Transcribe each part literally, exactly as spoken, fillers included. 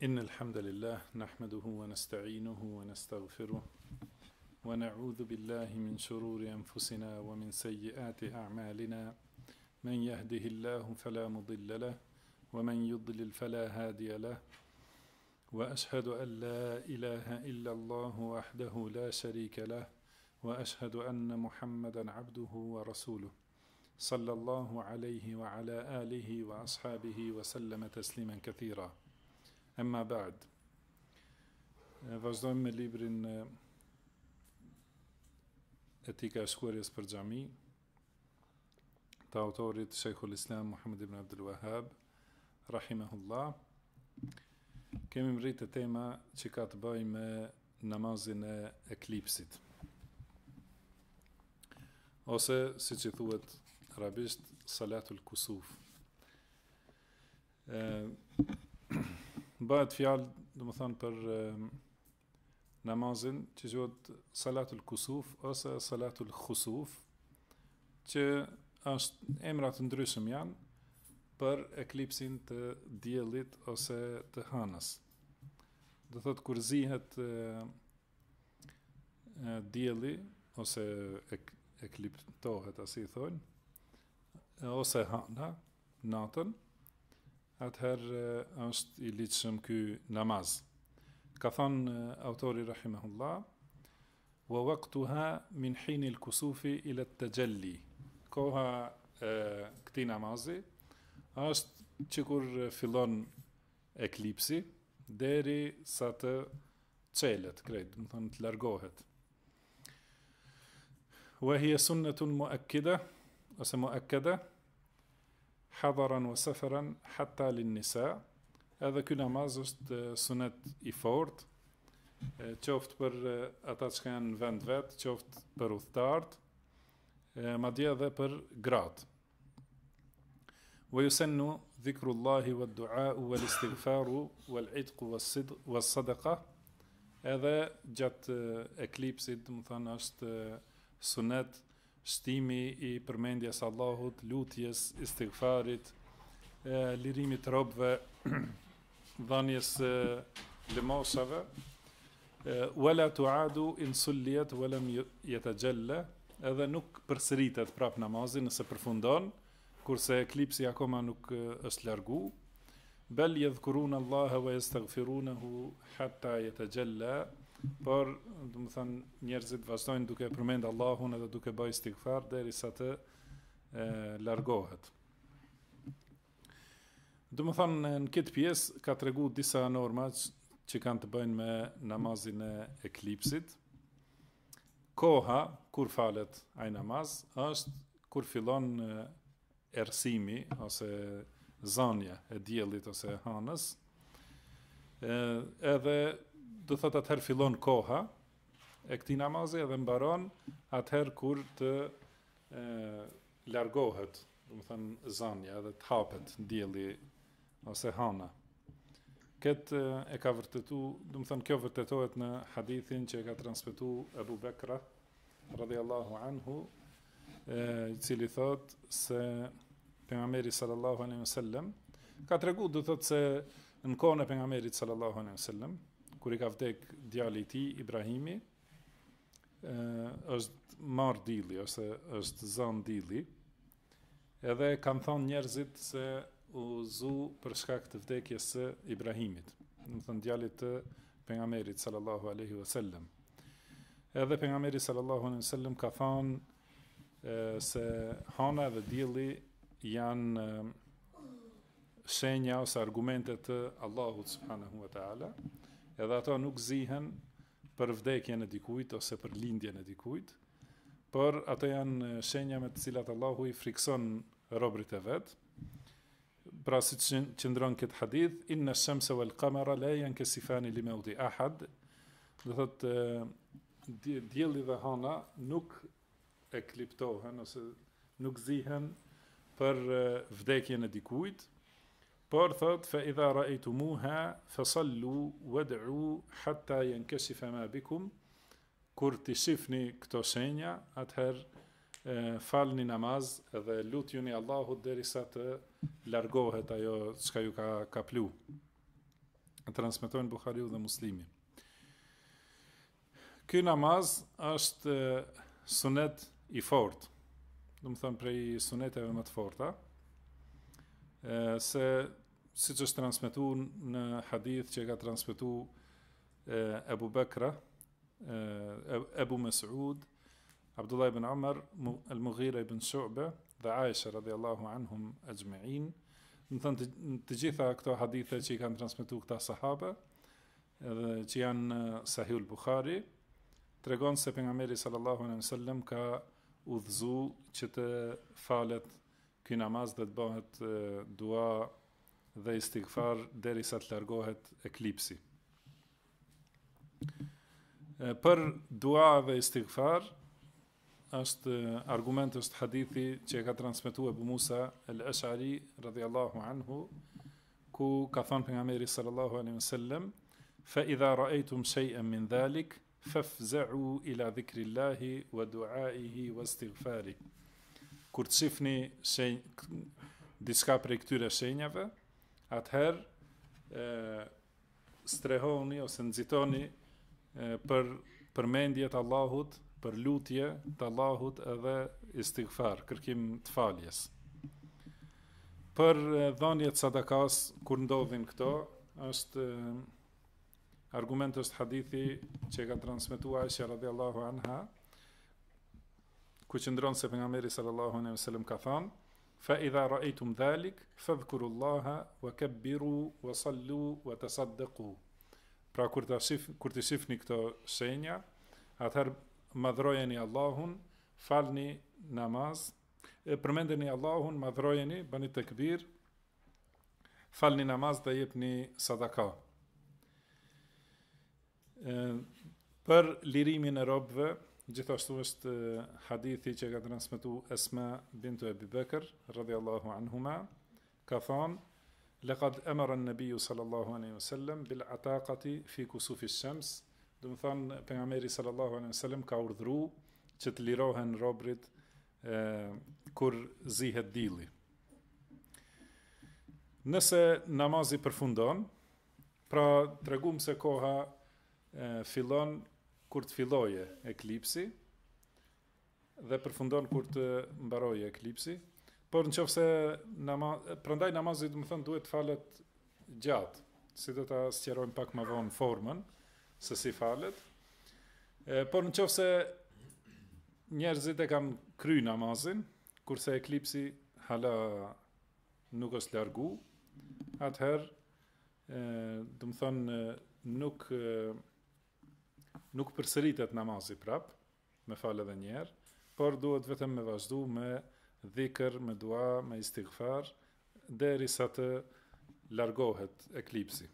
إن الحمد لله نحمده ونستعينه ونستغفره ونعوذ بالله من شرور أنفسنا ومن سيئات أعمالنا من يهده الله فلا مضل له ومن يضلل فلا هادي له وأشهد أن لا إله إلا الله وحده لا شريك له وأشهد أن محمدا عبده ورسوله صلى الله عليه وعلى آله وأصحابه وسلم تسليما كثيرا. Amma ba'd. Vazhdojmë me librin Etika e shkuarjes për xhami të autorit Sheikhul Islam Muhammad ibn Abdul Wahhab rahimahullah. Kemi mbritë tema që ka të bëjë me namazin e eklipsit. Ose siç i thuhet arabisht salatul kusuf. Bëhet fjalë, domethënë, për eh, namazin që quhet salatul kusuf ose salatul khusuf, që është emra të ndryshëm janë për eklipsin të diellit ose të hënës. Do thotë kur zihet eh, dielli ose ek, ekliptohet, asi i thonë, ose hëna natën, atëherë është i lidhshëm ky namaz. Ka thënë autori rahimahullah: "Wa waqtuha min hin al-kusufi ila at-tajalli." Koha e këtij namazi është që kur fillon eklipsi deri sa të çelet krejt, do të thonë të largohet. Wa hiya sunnatun muakkida ose muakkada hadaran wa safaran hatta lin-nisa. Edhe ky namaz është sunet i fortë, qoftë për ata që janë në vend vet, qoftë për udhëtarët, madje edhe për gratë. Wa yusannu dhikrullahi wad-du'a'u wal-istighfaru wal-'itqu was-sadaqa. Edhe gjatë eklipsit, do të thonë, është sunet shtimi i përmendjes Allahut, lutjes, istighfarit, lirimit robëve, dhënies lëmosave, wala tu'adu in sulliyat wa lam yatajalla, edhe nuk përsëritet prap namazi nëse përfundon, kurse eklipsi akoma nuk është largu, bel yadhkuruna Allaha wa yastaghfirunahu hatta yatajalla. Por, do të thënë, njerëzit vazhdojnë duke përmend Allahun edhe duke bërë istighfar derisa të e, largohet. Do të thënë, në këtë pjesë ka tregu disa norma që kanë të bëjnë me namazin e eklipsit. Koha kur falet ai namaz është kur fillon errësimi ose zanja e diellit ose e hënës. E, edhe do thotë atëherë fillon koha e këtij namazi edhe mbaron atëherë kur të e, largohet, do të thënë, zanja dhe të hapet dielli ose hana. Këtë e ka vërtetu, do të thënë, kjo vërtetohet në hadithin që e ka transmetuar Abu Bekra radhiyallahu anhu, i cili thotë se pejgamberi sallallahu alaihi wasallam ka treguar, do thotë, se në kohën e pejgamberit sallallahu alaihi wasallam, kur i ka vdek djali i tij Ibrahimi, është marr dilli ose është zënë dilli, edhe kanë thonë njerëzit se u zu për shkak të vdekjes së Ibrahimit, do të thënë djalit të pejgamberit sallallahu alaihi wasallam. Edhe pejgamberi sallallahu alaihi wasallam ka thonë se hana dhe dielli janë shenja ose argumente të Allahut subhanahu wa taala. Edhe ato nuk zihen për vdekjen e dikujt ose për lindjen e dikujt, por ato janë shenja me të cilat Allahu i frikson robërit e vet. Pra siç qëndron këtë hadith, inna ash-shamsa wal-qamara la yankasifani li mawti ahad. Do thotë dielli dhe hana nuk ekliptohen ose nuk zihen për vdekjen e dikujt. Por thot, fa idha ra'aytumuha fasallu wad'u hatta yankashifa ma bikum. Kur të shihni këto shenja, atëherë falni namaz edhe lutjuni Allahut derisa të largohet ajo çka ju ka kaplu. transmetojnë Buhariu dhe Muslimi. Ky namaz është sunet i fortë, do të thënë prej suneteve më të forta, se siç është transmetuar në hadith që ka transmetuar Abu Bakra, Abu Mas'ud, Abdullah ibn Umar, Al-Mughira ibn Shu'ba dhe Aisha radhiyallahu anhum ajma'in. Do të thënë të, të gjitha këto hadithe që i kanë transmetuar këta sahabe, edhe që janë Sahihul Buhari, tregon se pejgamberi sallallahu alaihi wasallam ka udhëzu që të falet ky namaz dhe të bëhet dua dhe istighfar derisa të largohet eklipsi. Për dua dhe istighfar është argument është hadithi që e ka transmetuar Abu Musa al-Ash'ari radhiyallahu anhu, ku ka thënë pejgamberi sallallahu alaihi wasallam: "Fa idha ra'aytum shay'an min dhalik fafza'u ila dhikrillahi wa du'aihi wa istighfari." Kur të shihni shenjë diçka prej këtyre shenjave, atëherë strehoni ose nxitoni për përmendje të Allahut, për lutje të Allahut edhe istighfar, kërkim të faljes. Për dhënjet sadakas, kur ndodhin këto, është argument është hadithi që ka transmetuar Aisha radhiyallahu anha, ku qëndron se pejgamberi sallallahu alaihi wasallam ka thënë: "Fa idha ra'aytum dhalik fadhkurullaha wa kabbiru wa sallu wa tasaddaqu." Pra kur të shif, kur të shihni këto shenja, atëherë madhrojeni Allahun, falni namaz, përmendeni Allahun, madhrojeni, bëni tekbir, falni namaz dhe jepni sadaka. Për lirimin e robëve, gjithashtu është hadithi që ka transmetuar Esma bintu Abi Bekr radhiyallahu anhuma, ka thënë: "Laqad amara an-nabiy sallallahu alaihi wasallam bil ataqati fi kusufi ash-shams." Do të thonë pejgamberi sallallahu alaihi wasallam ka urdhëruar që të lirohen robrit kur zihet dielli. Nëse namazi përfundon, pra tregum se koha e, fillon kur të filloje eklipsi dhe përfundon kur të mbaroje eklipsi, por nëse namaz, prandaj namazi do të thonë duhet falet gjatë, si do ta sqarojmë pak më vonë formën se si falet. E, por nëse njerëzit e kanë kry namazin, kurse eklipsi hala nuk është largu, atëherë do të thonë nuk nuk përsëritet namazi prap, me fal edhe një herë, por duhet vetëm me vazhdu me dhikr, me dua, me istighfar, derisa të largohet eklipsi.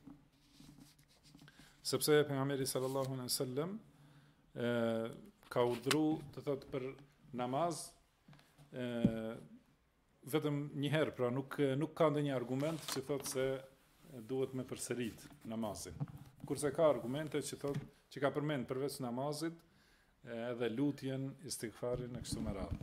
Sepse pejgamberi sallallahu alaihi wasallam ka urdhëruar, të thotë, për namaz e, vetëm një herë, pra nuk nuk ka ndonjë argument që thotë se duhet me përsërit namazin. Kurse ka argumente që thotë që ka përmend përveç namazit edhe lutjen, istighfarin e kështu me radhë.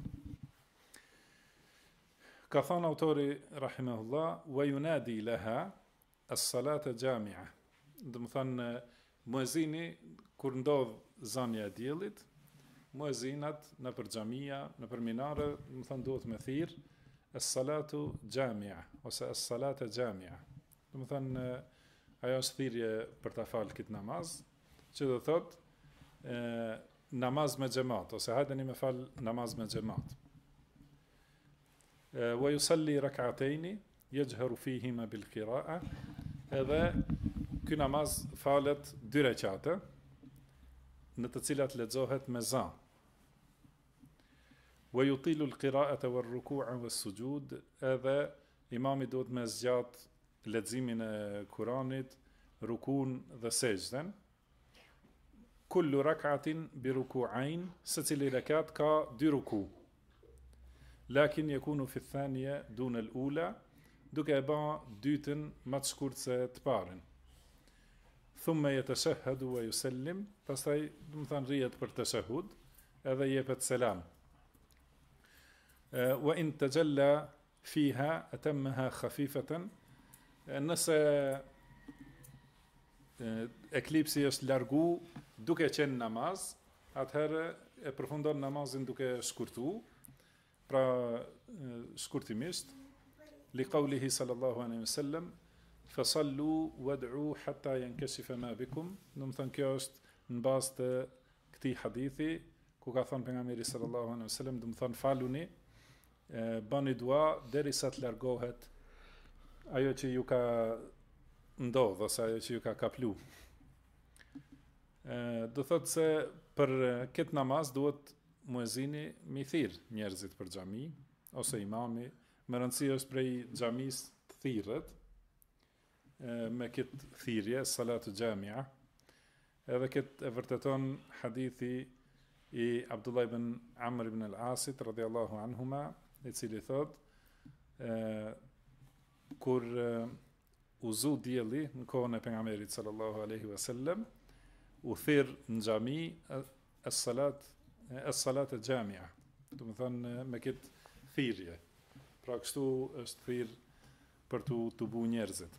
Ka thënë autori rahimahullah: "Wa yunadi laha as-salata jami'a." Do të thonë muezini kur ndodh zania e diellit, muezinat në për xhamia, në për minare, do të thonë duhet me thirr as-salatu jami'a ose as-salata jami'a. Do të thonë ajo është thirrje për ta falë këtë namaz, që do thotë namaz me xhamat ose hajdeni me fal namaz me xhamat. Wa yusalli rak'atayn yajharu fihima bil qira'a. Edhe ky namaz falet dy rekate, në të cilat lexohet me za. Wa yutilu al-qira'ata war-ruku'a was-sujud. Edhe imami duhet me zgjat leximin e Kuranit, rukun dhe sejdën. Kullu rak'atin bi ruku'ain, secili rekat ka dy ruku. Lakin yakunu fi ath-thaniya dun al-ula, duke e ba dytën më të shkurt se të parën. Thumma yatashahhadu wa yusallim, pastaj do të thonë rrihet për tashahhud, edhe jepet selam. Wa in tajalla fiha atammaha khafifatan, nëse eklipsi është largu duke qenë namaz, atëherë e përfundon namazin duke shkurtu, pra shkurtimisht, li qawlihi sallallahu alaihi wasallam, fasallu wad'u hatta yankashifa ma bikum, do të thënë kjo është në bazë të këtij hadithi, ku ka thënë pejgamberi sallallahu alaihi wasallam, do të thënë faluni, bani dua derisa të largohet ajo që ju ka ndodhur ose ajo që ju ka kaplu. Do thotë se për këtë namaz duhet muezini mi thirr njerëzit për xhami ose imami, më rëndësi është prej xhamis të thirret me këtë thirrje salatu xhamia. Edhe këtë e vërteton hadithi i Abdullah ibn Amr ibn al-Asit radhiyallahu anhuma, i cili thot kur u zu dielli në kohën e pejgamberit sallallahu alaihi wasallam, u thirr në xhami as-salat as-salat al-jamia, do të thonë me këtë thirrje. Pra kështu është thirr për të të bu njerëzit.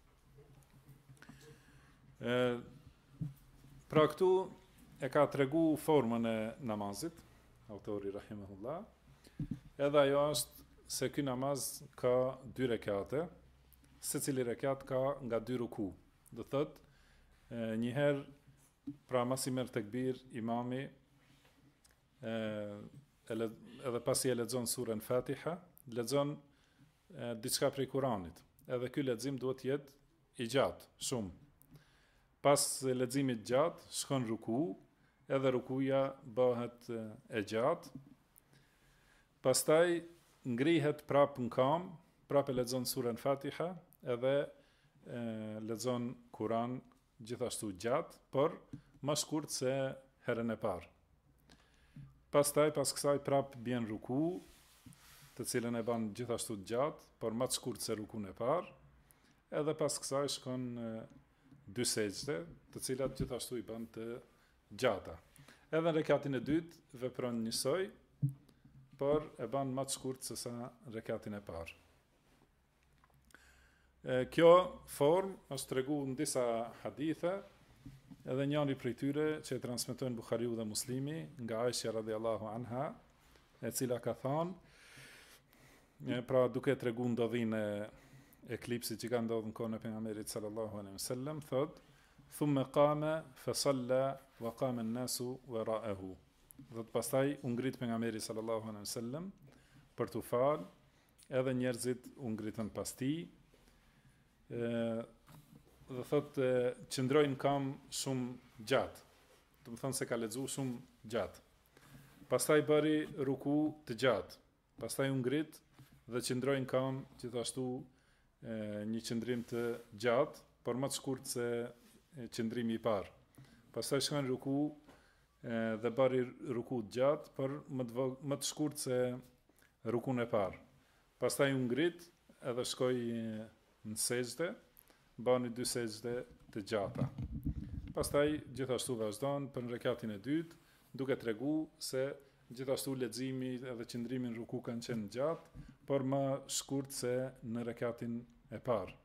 E, pra këtu e ka tregu formën e namazit, autori rahimahullah, edhe ajo është se ky namaz ka dy rekate, secili rekat ka nga dy ruku. Do thotë njëherë, pra mas i merr tekbir imami, e, edhe pasi e lexon surën Fatiha, lexon diçka prej Kuranit. Edhe ky lexim duhet jetë i gjatë, shumë. Pas leximit gjatë, shkon ruku, edhe rukuja bëhet e gjatë. Pastaj ngrihet prap në kam, prap e lexon surën Fatiha, edhe e, lexon Kuran gjithashtu gjatë, por më shkurt se herën e parë. Pastaj pas kësaj prap bjen ruku, të cilën e ban gjithashtu gjatë, por më të shkurt se rukun e parë, edhe pas kësaj shkon e, dy sejdë, të cilat gjithashtu i ban të gjata. Edhe në rekatin e dytë vepron njësoj, por e ban më të shkurt se sa rekatin e parë. E, kjo form është tregu në disa hadithe, edhe njëri prej tyre që e transmetojnë Buhariu dhe Muslimi nga Aisha radhiyallahu anha, e cila ka thënë, pra duke tregu ndodhinë e eklipsit që ka ndodhur në kohën e pejgamberit sallallahu alaihi wasallam, thot: "Thumma qama fa salla wa qama an-nasu wara'ahu." Dhe pastaj u ngrit pejgamberi sallallahu alaihi wasallam për të fal, edhe njerëzit u ngritën pas tij. Dhe thot qëndrojnë kam shumë gjatë, do të thonë se ka lexuar shumë gjatë. Pastaj bëri ruku të gjatë, pastaj u ngrit dhe qëndrojnë kam gjithashtu e, një qëndrim të gjatë, por më të shkurt se qëndrimi i parë. Pastaj shkon ruku e, dhe bëri ruku të gjatë, por më të, më të shkurt se rukun e parë. Pastaj u ngrit edhe shkoi në sejdë, bani dy sejdë të gjata. Pastaj gjithashtu vazhdon për në rekatin e dytë, duke tregu se gjithashtu leximi edhe qëndrimi në ruku kanë qenë gjatë, por më shkurt se në rekatin e parë.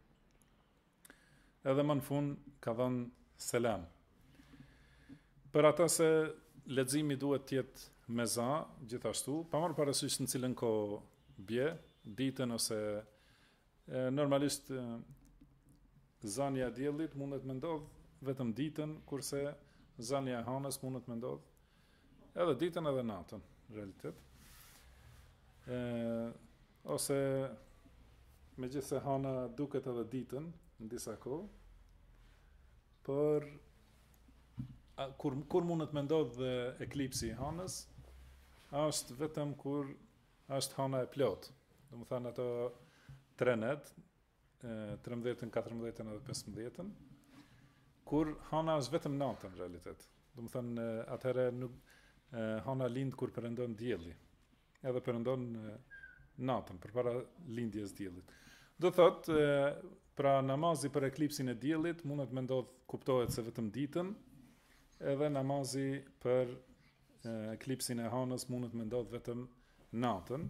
Edhe më në fund ka dhënë selam. Për ata se leximi duhet të jetë me za, gjithashtu, pa marrë parasysh në cilën kohë bie, ditën ose e, normalisht e, zania e diellit mundet me ndodh vetëm ditën, kurse zania e hanës mundet me ndodh edhe ditën edhe natën, në realitet. E, ose megjithse hana duket edhe ditën në disa kohë, por a, kur kur mundet me ndodh eklipsi i hanës, është vetëm kur është hana e plot. Do të thënë ato trenet, tridhjetën, katërmbëdhjetën edhe pesëmbëdhjetën, kur hana është vetëm natën në realitet. Do të thënë atëherë nuk e, hana lind kur perëndon dielli, edhe perëndon natën përpara lindjes diellit. Do thotë, pra namazi për eklipsin e diellit mundet me ndodh, kuptohet se vetëm ditën, edhe namazi për e, eklipsin e hanës mundet me ndodh vetëm natën.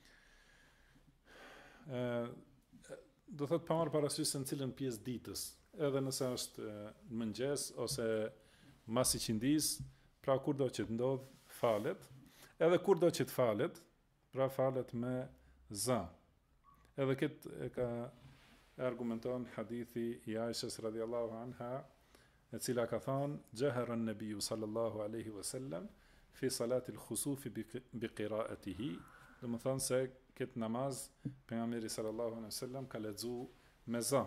E, do thotë pa marrë parasysh se në cilën pjesë ditës edhe nëse është në mëngjes ose mas i qindis, pra kur do që të ndodh falet, edhe kur do që të falet, pra falet me za. Edhe këtë e ka e argumenton hadithi i Aishës radhiyallahu anha, e cila ka thonë, gjahara an-nabiyyu sallallahu alaihi wasallam fi salati al-khusufi bi qiraatihi, do të thonë se këtë namaz pejgamberi sallallahu alaihi wasallam ka lexu me za.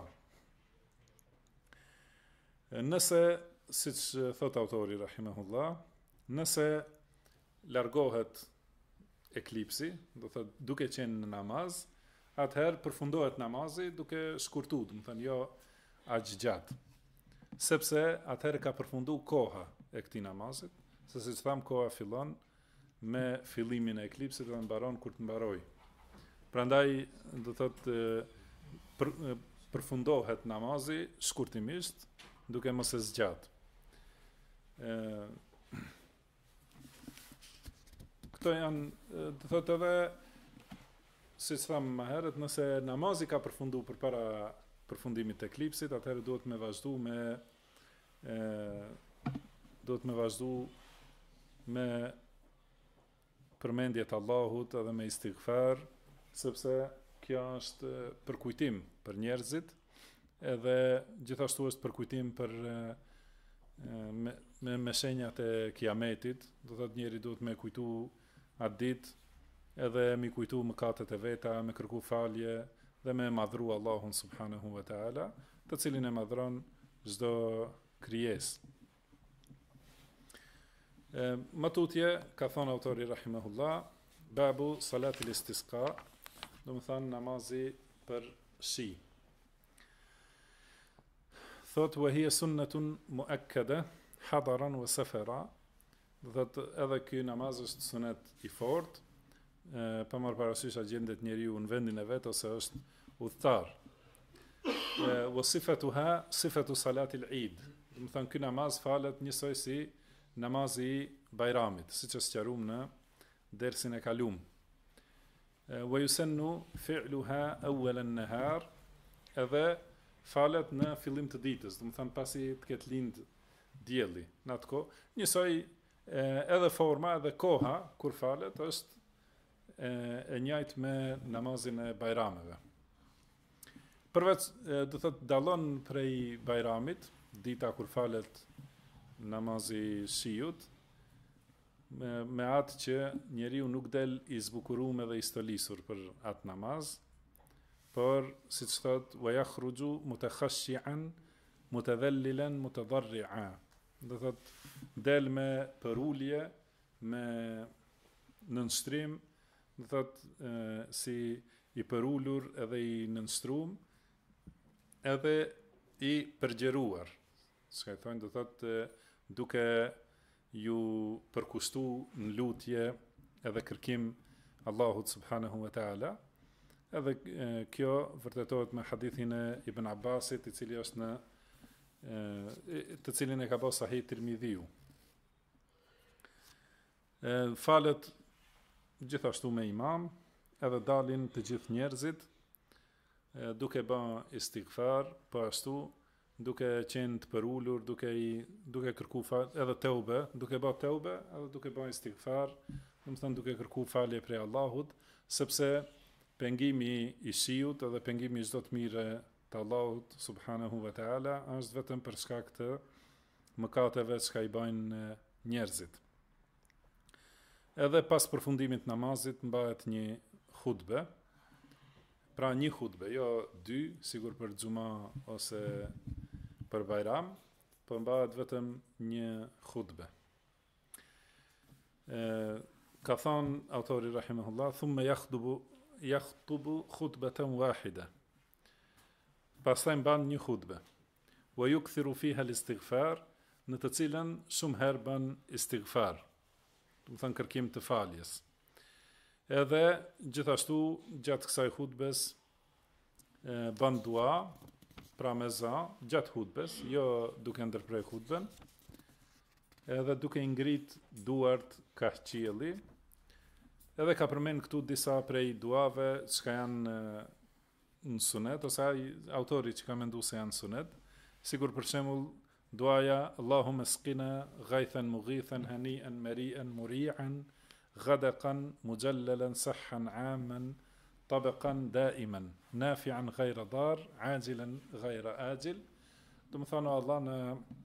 Nëse, siç thot autori rahimahullah, nëse largohet eklipsi, do thot duke qenë në namaz, atëherë përfundohet namazi duke shkurtuar, do të thënë jo aq gjatë. Sepse atëherë ka përfundu koha e këtij namazit, se siç tham koha fillon me fillimin e eklipsit dhe mbaron kur të mbaroj. Prandaj do thot për, përfundohet namazi shkurtimisht duke mos e zgjat. Ë Këto janë, do thot edhe si që thamë më herët, nëse namazi ka përfundu për para përfundimit të eklipsit, atëherë duhet me vazhdu me e, duhet me vazhdu me përmendjet Allahut edhe me istighfar, sepse kjo është përkujtim për njerëzit, edhe gjithashtu është përkujtim për e, me, me, me shenjat e kiametit, do thot njeri duhet me kujtu atë ditë, edhe mi kujtu mëkatet e veta, me kërku falje dhe me madhru Allahun subhanahu wa ta'ala, të cilin e madhron çdo krijesë. Më tutje, ka thonë autori rahimahullah, babu salatil istisqa, do më thonë namazi për shi. Thot, wa hiya sunnatun muakkada hadaran wa safara, do thot edhe ky namaz është sunet i fortë, pa marrë parasysh a gjendet njeriu në vendin e vet ose është udhëtar. Wa sifatuha sifatu salatil Eid. Do të thonë ky namaz falet njësoj si namazi i Bajramit, siç është sqaruar në dersin e kaluam. Wa yusannu fi'luha awwal an-nahar, edhe falet në fillim të ditës, do të thonë pasi të ketë lind dielli në atë kohë. Njësoj edhe forma edhe koha kur falet është e, e njëjtë me namazin e Bajrameve. Përveç, do thot dallon prej Bajramit, dita kur falet namazi shiut, me, me atë që njeriu nuk del i zbukuruar dhe i stolisur për atë namaz, por siç thot wa yakhruju mutakhashi'an mutadhallilan mutadarri'a. Do thot del me përulje, me nënshtrim, do thot e, si i përulur edhe i nënstrum, edhe i përgjeruar. Çka i thonë, do thot e, duke ju përkushtu në lutje edhe kërkim Allahut subhanahu wa ta'ala. Edhe e, kjo vërtetohet me hadithin e Ibn Abbasit, i cili është në e, të cilin e ka bërë Sahih Tirmidhiu. E, falet gjithashtu me imam, edhe dalin të gjithë njerëzit, e, duke bën istighfar, po ashtu duke qenë të përulur, duke i duke kërku fal, edhe teube, duke bë teube, edhe duke bën istighfar, do të thonë duke kërku falje prej Allahut, sepse pengimi i shiut edhe pengimi i çdo të mire të Allahut subhanahu wa ta'ala është vetëm për shkak të mëkateve që i bëjnë njerëzit. Edhe pas përfundimit namazit mbahet një hutbe, pra një hutbe, jo dy, sigur për xuma ose për Bajram, po mbahet vetëm një hutbe. E, ka thonë autori rahimahullah, thumma yakhdubu yakhtubu khutbatan wahida. Pastaj mban një hutbe. Wa yukthiru fiha al-istighfar, në të cilën shumë herë bën istighfar, do të thënë kërkim të faljes. Edhe gjithashtu gjatë kësaj hutbes e, bën dua, pra me za, gjatë hutbes, jo duke ndërprer hutben, edhe duke ngrit duart ka qielli. Edhe ka përmend këtu disa prej duave që janë në sunet, ose ai autori që ka menduar se janë sunet, sigur për shembull duaja Allahumma skina ghaythan mughithan hani'an mari'an muri'an ghadaqan mujallalan sahhan 'amman tabaqan da'iman nafi'an ghayra dar 'ajilan ghayra ajil. Do të thonë Allah në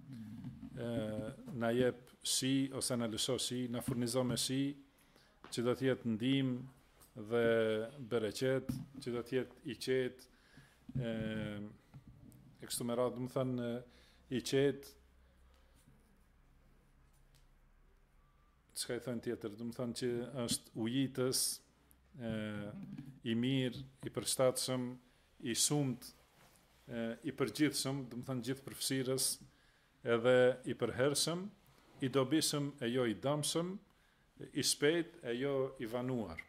na jep shi ose na lësho shi, na furnizon me shi që do të jetë ndihmë dhe bereqet, që do të jetë i qetë, e kështu me radhë, do të thënë i qetë, çka i thënë tjetër, do të thënë që është ujitës, i mirë, i përshtatshëm, i shumt, i përgjithshëm, do të thënë gjithë përfshirës, edhe i përhershëm, i dobishëm e jo i dëmshëm, i shpejt e jo i vanuar.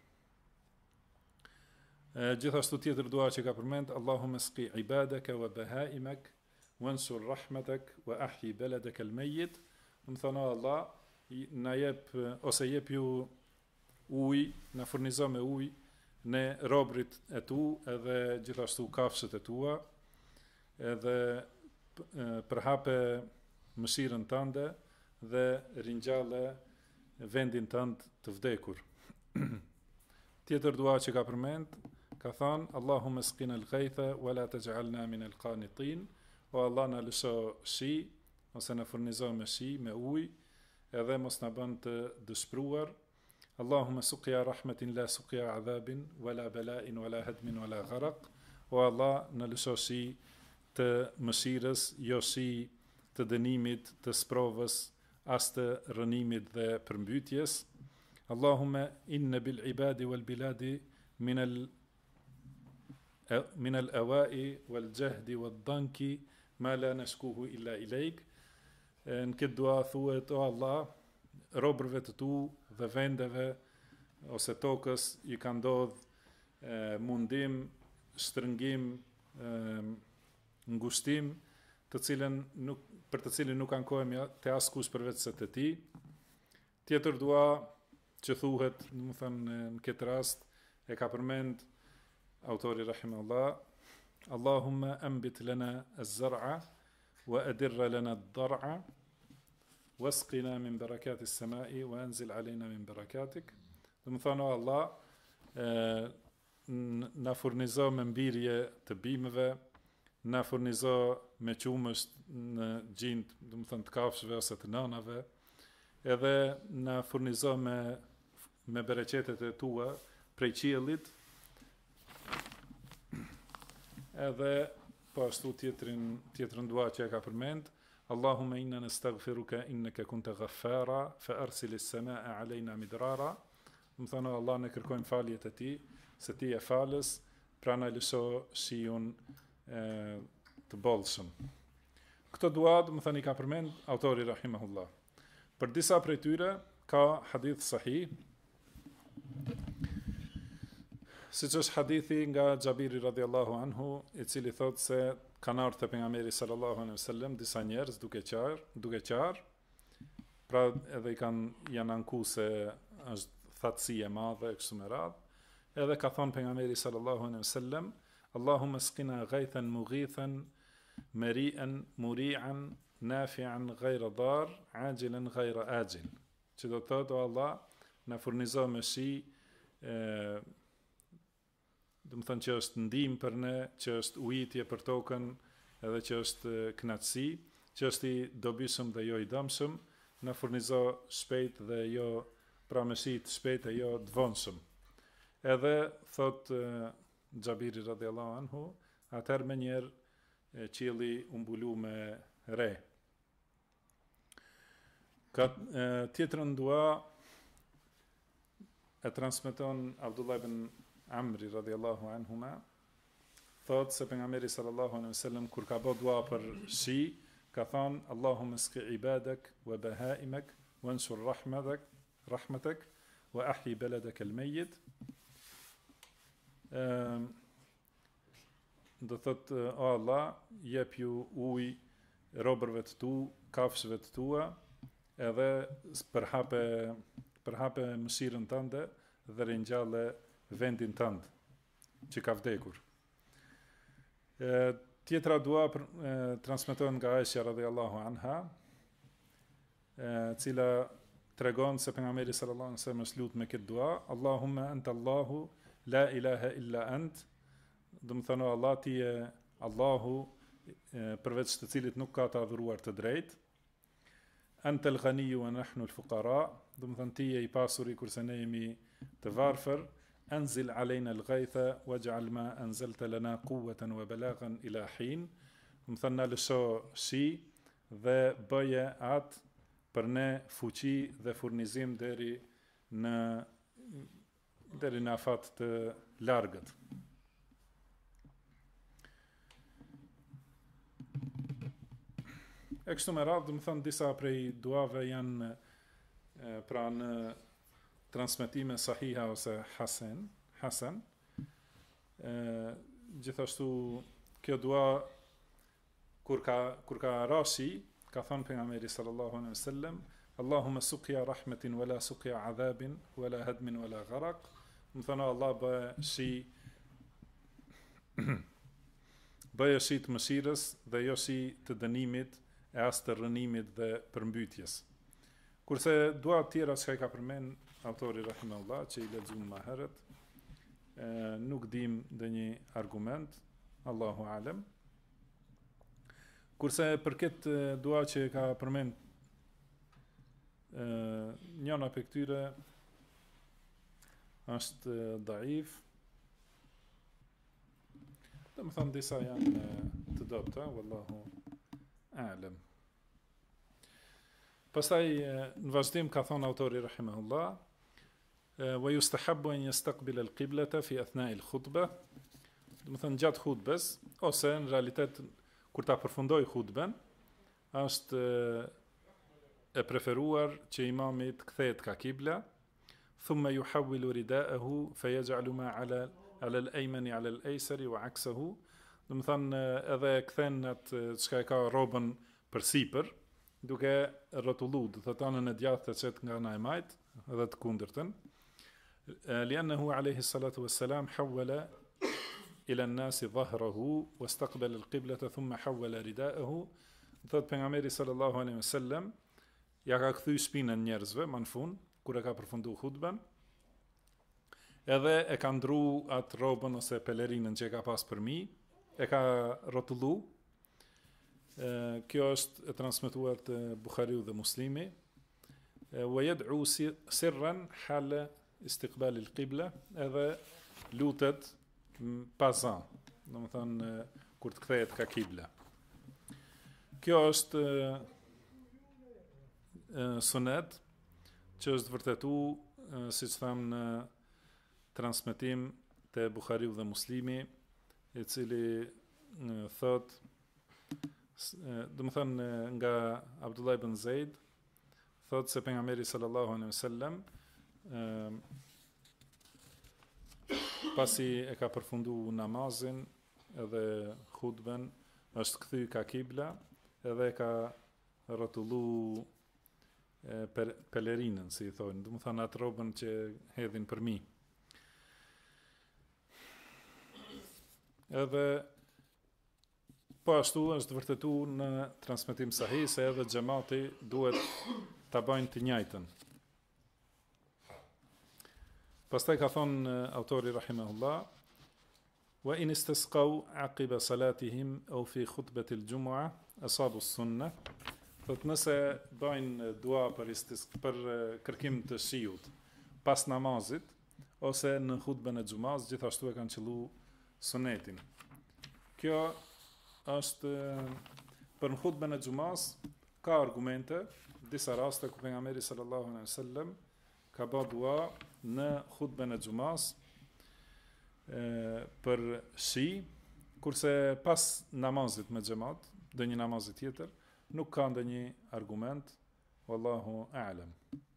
Gjithashtu tjetër dua që ka përmend Allahumma sqi ibadaka wa bahaimak wansur rahmatak wa ahyi baladaka al-mayyit. Do të thonë Allah na jep ose jep ju ujë, na furnizo me ujë ne robrit e tu edhe gjithashtu kafshët e tua, edhe përhape mëshirën tënde dhe ringjalle vendin tënd të vdekur. Tjetër dua që ka përmend ka thënë Allahumma sqina al-ghaytha wa la taj'alna min al-qanitin. O Allah na lësho shi ose na furnizo me shi, me ujë, edhe mos na bën të dëshpëruar. Allahumma suqya rahmatin la suqya adhabin wala bala'in wala hadmin wala gharaq. O Allah na lësho shi të mëshirës, jo shi të dënimit, të sprovës, as të rënimit dhe përmbytjes. Allahumma inna bil ibadi wal biladi min al min al awai wal jahdi wal danki ma la nashkuhu illa ilayk. Në këtë dua thuhet o Allah, robërve të tu dhe vendeve ose tokës i ka ndodh mundim, shtrëngim, ngushtim, të cilën nuk për të cilin nuk ankohemi te askush përveç se te ti. Tjetër dua që thuhet, do të thënë në këtë rast e ka përmend autori rahimahullah, Allahumma anbit lana az-zar'a wa adirra lana ad-dar'a wasqina min barakati as-sama'i wa anzil alejna min barakatik. Do të thënë o Allah, na furnizo me mbirje të bimëve, na furnizo me qumësht në gjind, do të thënë të kafshëve ose të nënave, edhe na furnizo me me bereqetet e tua prej qiellit, edhe po ashtu tjetrin tjetrën dua që e ka përmend Allahumma inna nastaghfiruka innaka kunta ghaffara fa arsil as-samaa'a 'alayna midrara. Do të thonë Allah ne kërkojmë faljet e ti, se ti e falës, pra na lësho shiun të bollshëm. Këto dua, do të thënë i ka përmend autori rahimahullah. Për disa prej tyre ka hadith sahih, siç është hadithi nga Xhabiri radhiyallahu anhu, i cili thotë se kanë ardhur te pejgamberi sallallahu alaihi wasallam disa njerëz duke qar, duke qar, pra edhe i kanë janë anku se është thatësi e madhe kështu me radhë, edhe ka thonë pejgamberi sallallahu alaihi wasallam Allahumma skina ghaythan mughithan mari'an muri'an nafi'an ghayra dar ajilan ghayra ajil. Që do të thotë o Allah, na furnizo me shi, do të thënë që është ndihmë për ne, që është ujitje për tokën, edhe që është kënaqësi, që është i dobishëm dhe jo i dëmshëm, na furnizo shpejt dhe jo pra me shi të shpejt e jo të vonshëm. Edhe thot Xhabiri radhiyallahu anhu, atëherë me njerë qielli u mbulu me re. Ka tjetrën dua e transmeton Abdullah ibn Amri radhiyallahu anhuma, thot se pejgamberi sallallahu alaihi wasallam kur ka bë dua për shi, ka thënë Allahumma sqi ibadak wa bahaimak wansur rahmatak rahmatak wa ahyi baladak al-mayyit. Do thot o Allah, jep ju ujë robërve të tu, kafshëve të tua, edhe përhape përhape mëshirën tënde dhe ringjalle vendin tënd që ka vdekur. Tjetra dua për, e, transmetohet nga Aisha radhiyallahu anha, e cila tregon se pejgamberi sallallahu alaihi wasallam është lut me këtë dua, Allahumma anta Allahu la ilaha illa ant. Do të thonë Allah ti je Allahu, përveç të cilit nuk ka të adhuruar të drejtë. Anta al-ghaniyyu wa nahnu al-fuqara. Do të thonë ti je i pasuri kurse ne jemi të varfër. Anzil alejna al-ghaytha waj'al ma anzalta lana quwwatan wa balaghan ila hin. Do të thonë na lësho shi dhe bëje atë për ne fuqi dhe furnizim deri në deri në afat të largët. E kështu me radhë, do të thonë disa prej duave janë e, pra në transmetime sahiha ose hasen, hasan. E, gjithashtu kjo dua kur ka kur ka rashi, ka thënë pejgamberi sallallahu alaihi wasallam, Allahumma suqya rahmatin wala suqya adhabin wala hadmin wala gharaq. Do të thonë Allah bëj shi bëj shi të mëshirës dhe jo shi të dënimit e as të rënimit dhe përmbytjes. Kurse dua të tjera që ka përmend autori rahimahullah, që i lexuam më herët, e, nuk dim ndonjë argument, Allahu alem. Kurse për këtë dua që ka përmend e, njëna për këtyre është daif. Do të thonë disa janë të dobta, wallahu a'lam. Pastaj në vazhdim ka thonë autori rahimahullah, wa yustahabbu an yastaqbila al-qiblata fi athna'i al-khutbah. Do të thonë gjatë hutbes, ose në realitet kur ta përfundoj hutben, është e preferuar që imami të kthehet ka kibla, thumma yuhawwilu rida'ahu fayaj'alu ma 'ala 'ala al-aymani 'ala al-aysari wa 'aksahu. Do të thonë edhe kthen atë çka e ka rrobën përsipër, duke rrotullu, do të thotë anën e djathtë të çet nga ana e majt edhe të kundërtën. Li'annahu alayhi salatu wassalam hawwala ila an-nasi dhahrahu wastaqbala al-qiblata thumma hawwala rida'ahu. Thot pejgamberi sallallahu alaihi wasallam ja ka kthy shpinën njerëzve më në fund kur e ka përfunduar hutben. Edhe e ka ndru atë rrobën ose pelerinën që e ka pas për mi, e ka rrotullu. Kjo është e transmetuar te Buhariu dhe Muslimi. Wa yad'u sirran hala istiqbal al-qibla, edhe lutet pazan, do të thonë kur të kthehet ka kibla. Kjo është e, sunet që është vërtetu, siç tham në transmetim te Buhariu dhe Muslimi, i cili e, thot, do të thonë nga Abdullah ibn Zeid, thot se pejgamberi sallallahu alaihi wasallam pasi e ka përfundu namazin edhe hutben, është kthy ka kibla edhe ka rrotullu pelerinën, si i thonë, do të thonë atë rrobën që hedhin për mi. Edhe po ashtu është vërtetu në transmetim sahih se edhe xhamati duhet ta bëjnë të njëjtën. Pastaj ka thonë autori rahimahullah, wa in istasqaw aqiba salatihim aw fi khutbati al-jumu'ah asabu as-sunnah. Thot nëse bëjnë dua për istis për kërkim të shiut pas namazit ose në hutben e xumaz, gjithashtu e kanë qellu sunetin. Kjo është për në hutben e xumaz ka argumente, disa raste ku pejgamberi sallallahu alaihi wasallam ka bë dua në hutben e xumaz për shi, kurse pas namazit me xhamat, do një namazit tjetër, nuk ka ndonjë argument, wallahu a'lam.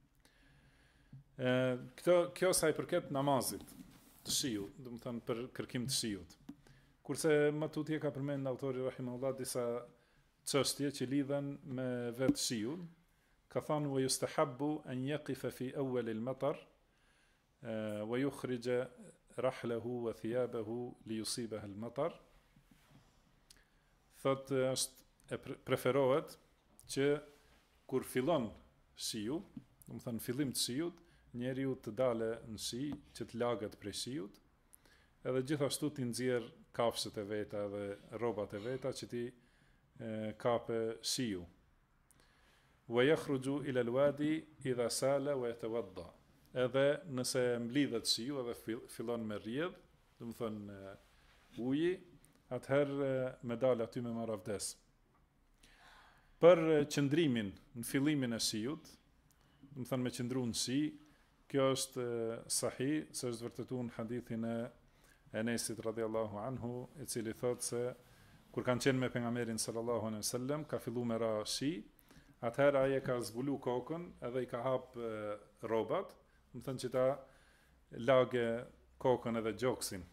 Kjo kjo sa i përket namazit të shiut, do të thënë për kërkim të shiut. Kurse më tutje ka përmend autori rahimahullah disa çështje që lidhen me vetë shiun, ka thënë wa yustahabbu an yaqifa fi awwal al-matar wa yukhrija rahlahu wa thiyabahu li yusibaha al-matar. thot është e preferohet që kur fillon shiu, do të thënë fillim të shiut, njeriu të dale në shi, që të lagët prej shiut, edhe gjithashtu t'i nxjerr kafshët e veta dhe rrobat e veta që ti e, kape shiu. Wa yakhruju ila al-wadi idha sala wa yatawadda. Edhe nëse mblidhet shiu edhe fillon me rrjedh, do të thënë uji, atëherë me dalë aty me marrë avdes. Për qëndrimin në fillimin e shiut, do të thënë me qëndru në shi, kjo është sahih, se është vërtetuar në hadithin e Enesit radhiyallahu anhu, i cili thotë se kur kanë qenë me pejgamberin sallallahu alaihi wasallam, ka filluar me ra shi, atëherë ai e ka zbulu kokën edhe i ka hap rrobat, do të thënë që ta lagë kokën edhe gjoksin.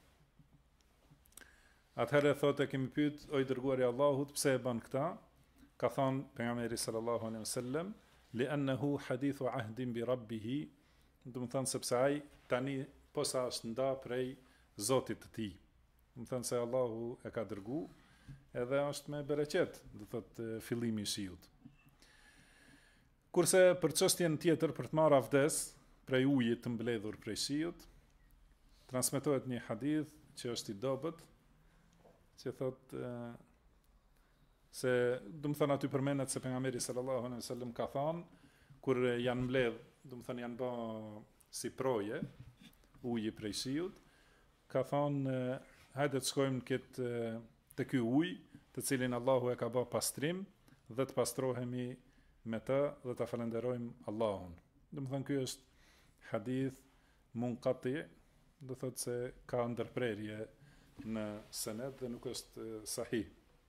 Atëherë thotë kemi pyet o i dërguari i Allahut, pse e bën këta? Ka thonë pejgamberi sallallahu alaihi wasallam, li'annahu hadithu ahdin bi rabbih, do të thënë sepse ai tani posa është nda prej Zotit të tij. Do të thënë se Allahu e ka dërgu, edhe është me bereqet, do thotë fillimi i shiut. Kurse për çështjen tjetër për të marrë avdes prej ujit të mbledhur prej shiut, transmetohet një hadith që është i dobët, që thotë se do të thënë aty përmendet se pejgamberi sallallahu alaihi wasallam ka thënë kur janë mbledh, do të thënë janë bë si proje uji prej shiut, ka thonë hajde të shkojmë këtë te ky ujë, të cilin Allahu e ka bë pastrim dhe të pastrohemi me të dhe ta falenderojmë Allahun. Do të thënë ky është hadith munqati, do thotë se ka ndërprerje në senet dhe nuk është sahih.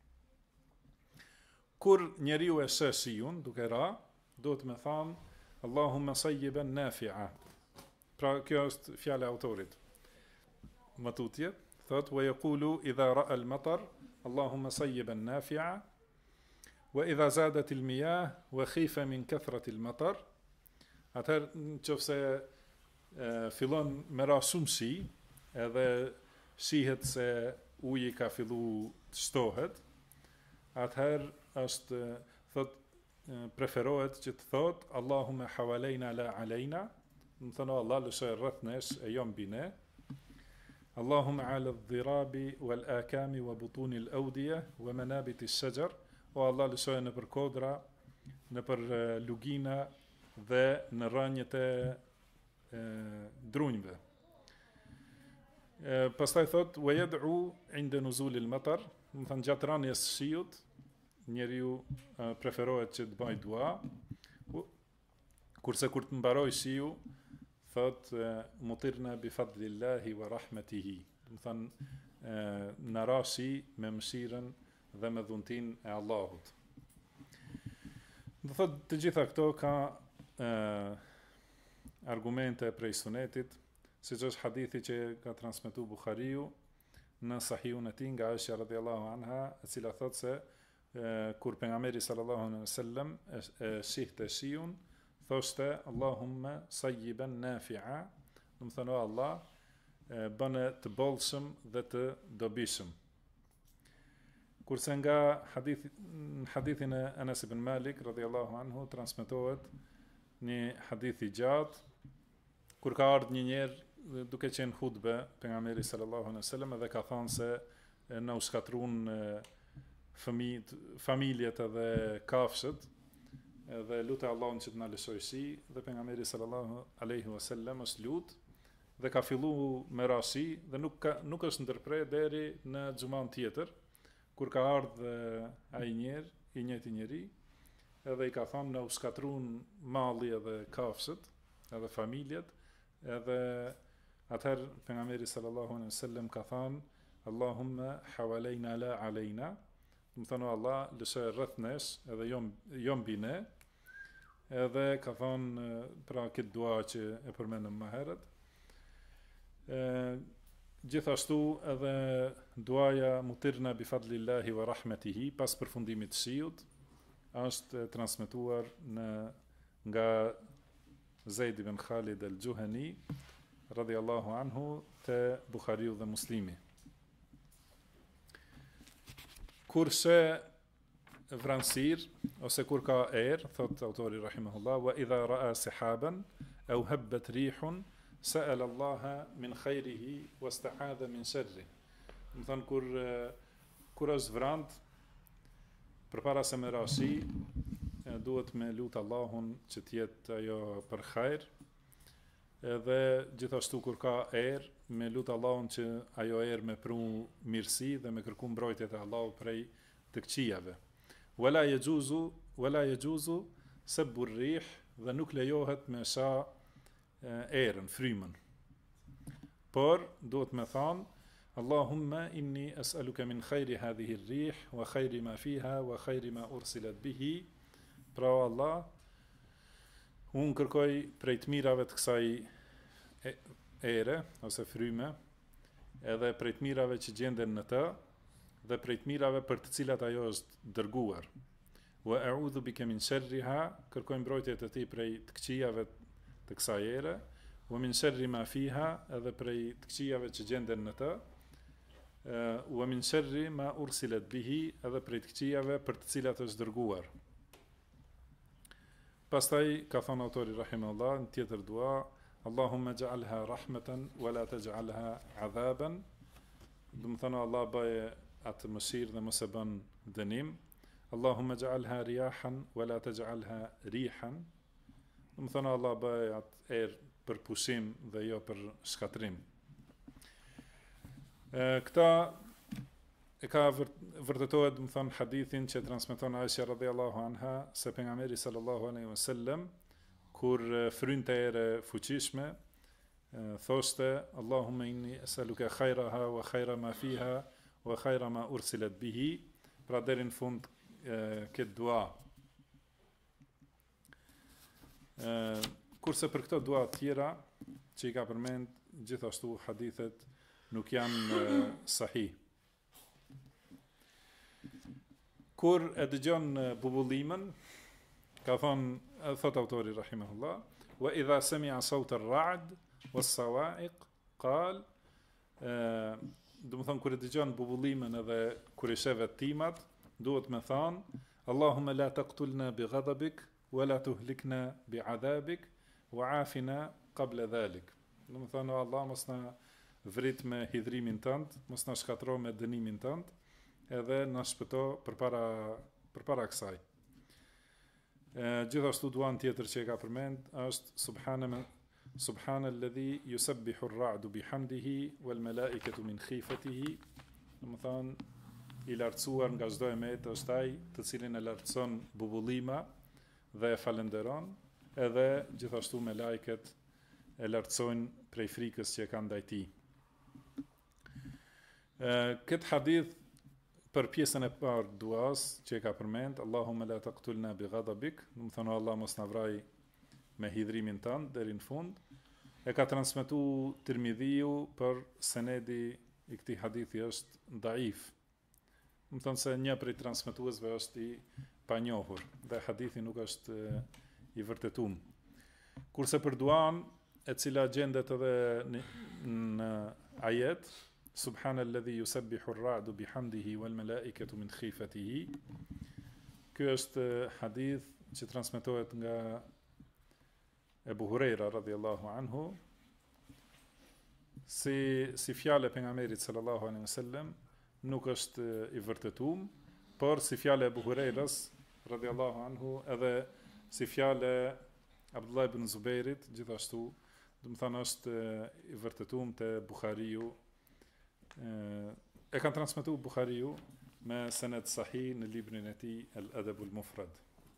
Kur njeriu e sheh shiun duke ra, do të më thonë Allahumma sayyiban nafi'a. Pra kjo është fjala e autorit. Matutje thot wa yaqulu idha ra'a al-matar Allahumma sayyiban nafi'a wa idha zadat al-miyah wa khifa min kathrati al-matar. Atëherë nëse fillon me ra shumë shi, edhe shihet se uji ka fillu të shtohet, atëherë është thot preferohet që të thot Allahumma hawalejna la alejna, më thënë Allah lëshoj rreth nesh e jo mbi ne. Allahumma ala dhirabi wal akami wa butuni al-awdiya wa manabiti ash-shajar, o Allah lëshoj në për kodra, në për lugina dhe në rrënjët e drunjve. Pastaj thot wa yad'u 'inda nuzul al-matar, më thënë gjatë rënies së shiut, njeriu preferohet që të bëj dua, kurse kur të mbaroj shiu, thot mutirna bi fadlillahi wa rahmetihi, do të thënë në ra shi me mëshirën dhe me dhuntin e Allahut. Do thot të gjitha këto ka e, argumente prej sunetit, siç është hadithi që ka transmetuar Buhariu në Sahihun e tij nga Aisha radhiyallahu anha, e cila thot se e, kur pejgamberi sallallahu alaihi wasallam e, e shihte shiun, thoshte Allahumma sayyiban nafi'a, do të thonë Allah bënë të bollshëm dhe të dobishëm. Kurse nga hadith, hadithin e Anas ibn Malik radhiyallahu anhu transmetohet një hadith i gjatë, kur ka ardhur një njerë duke qenë hutbe pejgamberi sallallahu alaihi wasallam dhe ka thënë se na u shkatruan fëmijët, familjet edhe kafshët, dhe lutë Allahun që të na lëshoj shi, dhe pejgamberi sallallahu alaihi wasallam është lut dhe ka filluar me rashi dhe nuk ka, nuk është ndërprer deri në xhuman tjetër, kur ka ardhur ai njerë, i njëjti njeri, edhe i ka thënë na u shkatruan malli edhe kafshët, edhe familjet, edhe atëherë pejgamberi sallallahu alaihi wasallam ka thënë Allahumma hawalejna la alejna, do të thonë Allah lëshoj rreth nesh edhe jo jo mbi ne. Edhe ka thonë pra këtë dua që e përmendëm më herët. E, gjithashtu edhe duaja mutirna bi fadlillahi wa rahmetihi pas përfundimit të shiut është transmetuar në nga Zeid ibn Khalid al-Juhani radhiyallahu anhu te Buhariu dhe Muslimi. kurse vranësir ose kur ka erë, thot autori rahimahullah, wa idha ra'a sahaban au habbat rihun sa'ala Allaha min khairihi wasta'adha min sharri. Do thon kur kur është vrant, përpara se me rashi, duhet me lut Allahun që të jetë ajo për hajër, edhe gjithashtu kur ka erë, me lut Allahun që ajo erë me pru mirësi dhe me kërku mbrojtjet e Allahut prej të këqijave. Wala yajuzu wala yajuzu sabbu rrih, dhe nuk lejohet me sha erën, frymën. Por duhet me thonë Allahumma inni as'aluka min khayri hadhihi ar-rih wa khayri ma fiha wa khayri ma ursilat bihi. Pra Allah, unë kërkoj prej të mirave të kësaj ere ose fryme, edhe prej të mirave që gjenden në të, dhe prej të mirave për të cilat ajo është dërguar. Wa a'udhu bika min sharriha, kërkoj mbrojtje të ti prej të këqijave të kësaj ere, wa min sharri ma fiha, edhe prej të këqijave që gjenden në të, wa min sharri ma ursilat bihi, edhe prej të këqijave për të cilat është dërguar. Pastaj ka thënë autori rahimahullah në tjetër dua, Allahumma ja'alha rahmatan wa la taj'alha 'adhaban. Do të thonë Allah bëje atë mëshirë dhe mos e bën dënim. Allahumma ja'alha riyahan wa la taj'alha rihan. Do të thonë Allah bëje atë erë për pushim dhe jo për shkatrim. Këta e ka vërtetohet, do të thonë, hadithin që transmeton Aisha radhiyallahu anha se pejgamberi sallallahu alaihi wasallam kur frynte erë fuqishme thoshte Allahumma inni as'aluka khayraha wa khayra ma fiha wa khayra ma ursilat bihi. Pra deri në fund këtë dua. Kurse për këto dua të tjera që i ka përmend, gjithashtu hadithet nuk janë sahih. Kur e dëgjon bubullimën, ka thonë, thot autori rahimahullah, wa idha sami'a sawt ar-ra'd was-sawa'iq qal, do të thonë kur e dëgjon bubullimën edhe kur i sheh vettimat, duhet me thonë Allahumma la taqtulna bi ghadabik wa la tuhlikna bi 'adabik wa 'afina qabla dhalik. Do të thonë Allah mos na vrit me hidhrimin tënd, mos na shkatro me dënimin tënd, edhe na shpëto përpara përpara kësaj. E, gjithashtu duan tjetër që e ka përmend është subhana subhanalladhi yusabbihu ar-ra'du bihamdihi wal malaikatu min khifatihi. Do të thonë i lartësuar nga çdo emet është ai të cilin e lartëson bubullima dhe e falenderon, edhe gjithashtu me lajket e lartësojnë prej frikës që e kanë ndaj tij. Këtë hadith për pjesën e parë duas që e ka përmend, Allahumma la taqtulna bi ghadabik, do të thonë Allah mos na vraj me hidhrimin tënd deri në fund, e ka transmetuar Tirmidhiu, për senedi i këtij hadithi është daif. Do të thonë se një prej transmetuesve është i panjohur dhe hadithi nuk është i vërtetuar. Kurse për duan, e cila gjendet edhe në, në ajet, subhanalladhi yusabbihu ar-ra'du bihamdihi wal malaikatu min khifatihi. Ky është hadith që transmetohet nga Ebu Hurajra radhiyallahu anhu, si si fjale e pejgamberit sallallahu alaihi wasallam nuk është i vërtetuar, por si fjale e Ebu Hurajras radhiyallahu anhu edhe si fjale Abdullah ibn Zubairit gjithashtu, do të thonë është i vërtetuar te Buhariu. E kanë transmetuar Buhariu me sened sahih në librin e tij Al-Adab al-Mufrad.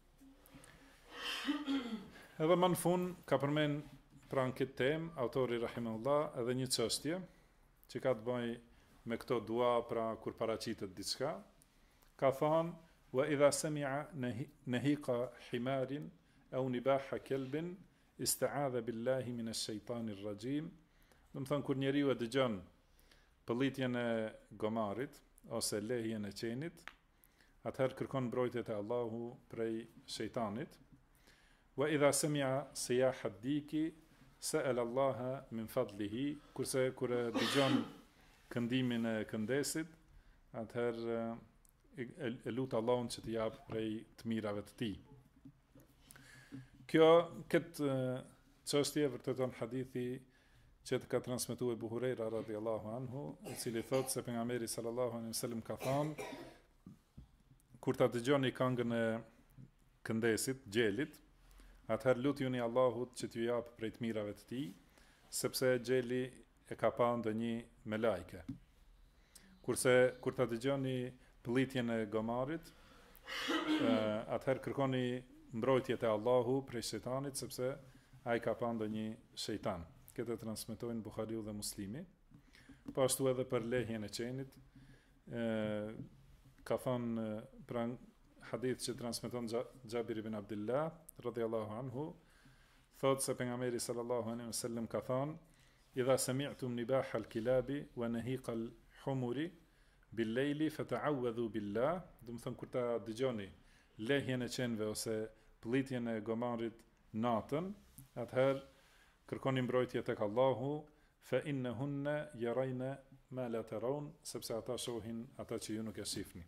Edhe më në fund ka përmend pranë këtë temë autori rahimahullah edhe një çështje që ka të bëjë me këto dua, pra kur paraqitet diçka. Ka thënë wa idha sami'a nahiqa himarin aw nibaha kelbin ista'adha billahi minash shaitanir rajim. Do të thonë kur njeriu e dëgjon pëllitjen e gomarit ose lehjen e qenit, atëherë kërkon mbrojtjet e Allahu prej shejtanit. Wa idha sami'a siyaha ad-diki sa'ala Allaha min fadlihi, kurse kur dëgjon këndimin e këndesit, atëherë e lut Allahun që t'i jap prej të mirave të tij. Kjo këtë çështje vërteton hadithi që të ka transmetuar Abu Huraira radhiyallahu anhu, i cili thotë se pejgamberi sallallahu alaihi wasallam ka thënë: kur ta dëgjoni këngën e këndesit, xhelit, atëherë lutjuni Allahut që t'ju jap prej të mirave të tij, sepse xheli e ka pa ndonjë me lajke. Kurse kur ta dëgjoni pëllitjen e gomarit, atëherë kërkoni mbrojtje te Allahu prej shejtanit, sepse ai ka pa ndonjë shejtan. Këtë transmetojnë Buhariu dhe Muslimi. Po ashtu edhe për lehjen e qenit, e, ka thënë pra hadith që transmeton Xhabir ibn Abdullah radhiyallahu anhu, thotë se pejgamberi sallallahu alaihi wasallam ka thënë: "Idha sami'tum nibaha al-kilabi wa nahiqa al-humuri bil-layli fata'awwadhu billah", do të thonë kur ta dëgjoni lehjen e qenve ose pëllitjen e gomarit natën, atëherë kërkoni mbrojtje tek Allahu, fa innahunna yarayna ma la tarawun, sepse ata shohin ata që ju nuk e shihni.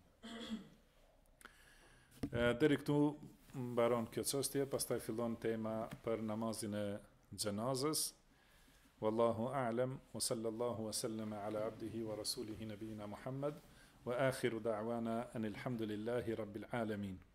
Deri këtu mbaron kjo çështje, pastaj fillon tema për namazin e xhenazës. Wallahu a'lam wa sallallahu wa sallama ala abdihi wa rasulihi nabiyina Muhammad wa akhiru da'wana anil hamdulillahi rabbil alamin.